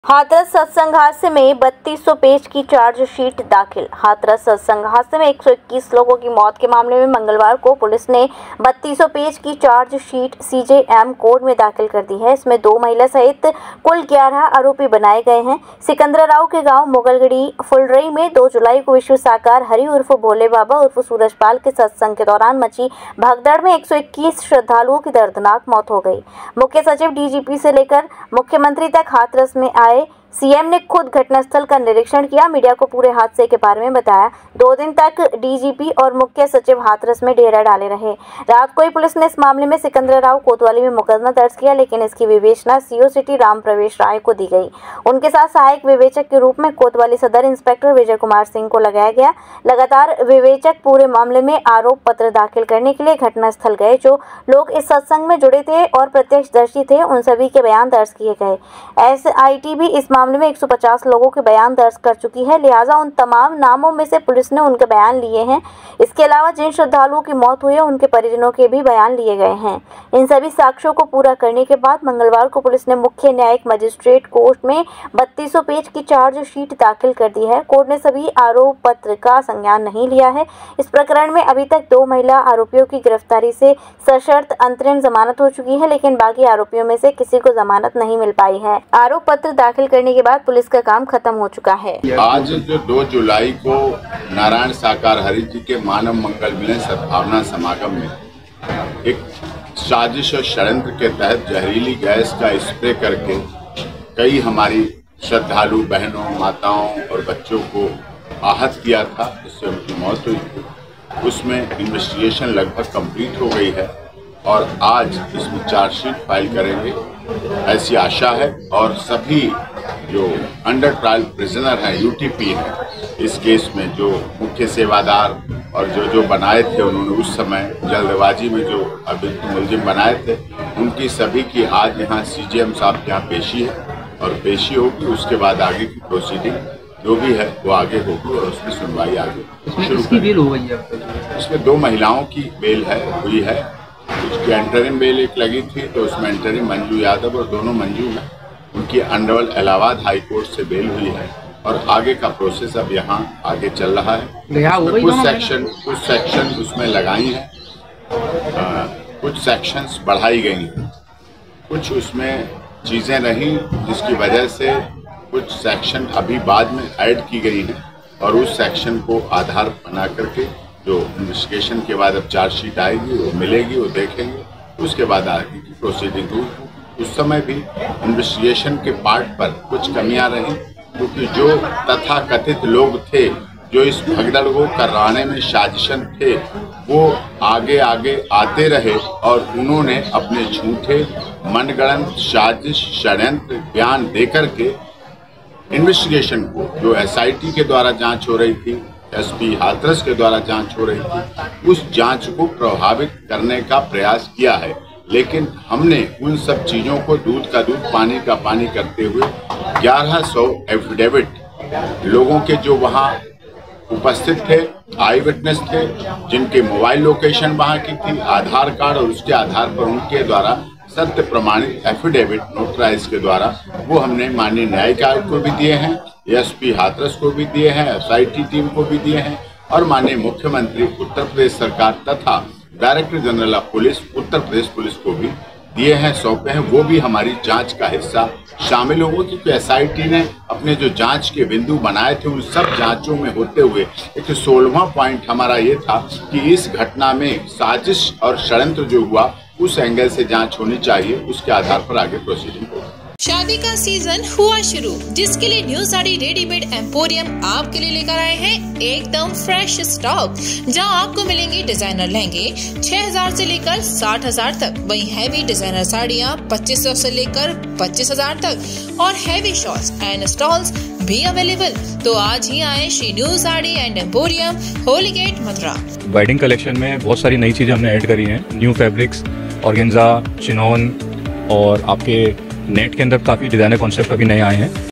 हाथरस सत्संग हादसे में 3200 पेज की चार्जशीट दाखिल। हाथरस सत्संग हादसे में 121 लोगों की मौत के मामले में मंगलवार को पुलिस ने 3200 पेज की चार्जशीट सीजेएम कोर्ट में दाखिल कर दी है। इसमें 2 महिला सहित कुल 11 आरोपी बनाए गए हैं। सिकंदराव के गांव मुगलगढ़ी फुलरई में 2 जुलाई को विश्व साकार हरि उर्फ भोले बाबा उर्फ सूरजपाल के सत्संग के दौरान मची भगदड़ में 121 श्रद्धालुओं की दर्दनाक मौत हो गई। मुख्य सचिव डीजीपी से लेकर मुख्यमंत्री तक हाथरस में आए। सीएम ने खुद घटनास्थल का निरीक्षण किया, मीडिया को पूरे हादसे के बारे में बताया। 2 दिन तक डीजीपी और मुख्य सचिव हाथरस में डेरा डाले रहे। रात को ही पुलिस ने इस मामले में सिकंदराव कोतवाली में मुकदमा दर्ज किया, लेकिन इसकी विवेचना सीओ सिटी राम प्रवेश राय को दी गई। उनके साथ सहायक विवेचक के रूप में कोतवाली सदर इंस्पेक्टर विजय कुमार सिंह को लगाया गया। लगातार विवेचक पूरे मामले में आरोप पत्र दाखिल करने के लिए घटनास्थल गए। जो लोग इस सत्संग में जुड़े थे और प्रत्यक्षदर्शी थे, उन सभी के बयान दर्ज किए गए। एसआईटी भी इस मामले में 150 लोगों के बयान दर्ज कर चुकी है, लिहाजा उन तमाम नामों में से पुलिस ने उनके बयान लिए हैं। इसके अलावा जिन श्रद्धालुओं की मौत हुई है, उनके परिजनों के भी बयान लिए गए हैं। इन सभी साक्ष्यों को पूरा करने के बाद मंगलवार को पुलिस ने मुख्य न्यायिक मजिस्ट्रेट कोर्ट में 3200 पेज की चार्जशीट दाखिल कर दी है। कोर्ट ने सभी आरोप पत्र का संज्ञान नहीं लिया है। इस प्रकरण में अभी तक 2 महिला आरोपियों की गिरफ्तारी से सशर्त अंतरिम जमानत हो चुकी है, लेकिन बाकी आरोपियों में से किसी को जमानत नहीं मिल पाई है। आरोप पत्र दाखिल करने के बाद पुलिस का काम खत्म हो चुका है। आज जो 2 जुलाई को नारायण साकार हरि जी के मानव मंगल मिलन सद्भावना समागम में एक साजिश और षड्यंत्र के तहत जहरीली गैस का स्प्रे करके कई हमारी श्रद्धालु बहनों, माताओं और बच्चों को आहत किया था, जिससे उनकी मौत हुई थी। उसमें इन्वेस्टिगेशन लगभग कंप्लीट हो गई है और आज इसमें चार्जशीट फाइल करेंगे, ऐसी आशा है। और सभी जो अंडर ट्रायल प्रिजनर हैं, यूटीपी हैं, इस केस में जो मुख्य सेवादार और जो बनाए थे, उन्होंने उस समय जल्दबाजी में जो अभियुक्त मुलजिम बनाए थे, उनकी सभी की आज यहाँ सीजेएम साहब के यहाँ पेशी है और पेशी होगी। उसके बाद आगे की प्रोसीडिंग जो भी है वो आगे होगी और उसमें सुनवाई आगे शुरू होगी। इसमें 2 महिलाओं की बेल हुई है। उसकी एंटरिम बेल एक लगी थी, तो उसमें एंटरिम मंजू यादव और दोनों मंजू हैं, उनकी अंडरवर्ल्ड इलाहाबाद हाई कोर्ट से बेल हुई है और आगे का प्रोसेस अब यहाँ आगे चल रहा है। कुछ सेक्शन उसमें लगाई हैं, कुछ सेक्शंस बढ़ाई गई हैं, कुछ उसमें चीज़ें रहीं जिसकी वजह से कुछ सेक्शन अभी बाद में ऐड की गई हैं और उस सेक्शन को आधार बना करके जो इन्वेस्टिगेशन के बाद अब चार्जशीट आएगी, वो मिलेगी, वो देखेंगे, उसके बाद आगे की प्रोसीडिंग होगी। उस समय भी इन्वेस्टिगेशन के पार्ट पर कुछ कमियां रहीं, क्योंकि जो तथाकथित लोग थे जो इस भगदड़ को कराने में साजिशन थे, वो आगे आते रहे और उन्होंने अपने झूठे मनगढ़ंत साजिश षड्यंत्र बयान देकर के इन्वेस्टिगेशन को, जो एसआईटी के द्वारा जांच हो रही थी, एसपी हाथरस के द्वारा जांच हो रही थी, उस जांच को प्रभावित करने का प्रयास किया है। लेकिन हमने उन सब चीज़ों को दूध का दूध पानी का पानी करते हुए 1100 एफिडेविट लोगों के जो वहाँ उपस्थित थे, आई विटनेस थे, जिनके मोबाइल लोकेशन वहाँ की थी, आधार कार्ड और उसके आधार पर उनके द्वारा सत्य प्रमाणित एफिडेविट नोटराइज के द्वारा वो हमने माननीय न्यायिक आयोग को भी दिए हैं, एसपी हाथरस को भी दिए हैं, एसआईटी टीम को भी दिए हैं और माननीय मुख्यमंत्री उत्तर प्रदेश सरकार तथा director general of police Uttar Pradesh police को भी दिए हैं, सौंपे हैं। वो भी हमारी जांच का हिस्सा शामिल होंगे, क्योंकि एसआईटी ने अपने जो जांच के बिंदु बनाए थे, उन सब जांचों में होते हुए एक 16वां पॉइंट हमारा ये था कि इस घटना में साजिश और षड्यंत्र जो हुआ, उस एंगल से जांच होनी चाहिए, उसके आधार पर आगे प्रोसीडिंग होगी। शादी का सीजन हुआ शुरू, जिसके लिए न्यू साड़ी रेडीमेड एम्पोरियम आपके लिए लेकर आए हैं एकदम फ्रेश स्टॉक, जहां आपको मिलेंगे डिजाइनर लहंगे 6000 से लेकर 60000 तक, वहीं हैवी डिजाइनर साड़ियां 2500 से लेकर 25000 तक और हैवी शॉर्ट्स एंड स्टॉल्स भी अवेलेबल। तो आज ही आए Shri new sari and emporium, Holi Gate, Mathura. Wedding collection में बहुत सारी नई चीजें हमने ऐड करी हैं, न्यू फैब्रिक्स, ऑर्गेन्जा, चिनोन और आपके नेट के अंदर काफ़ी डिज़ाइनर कॉन्सेप्ट अभी नए आए हैं।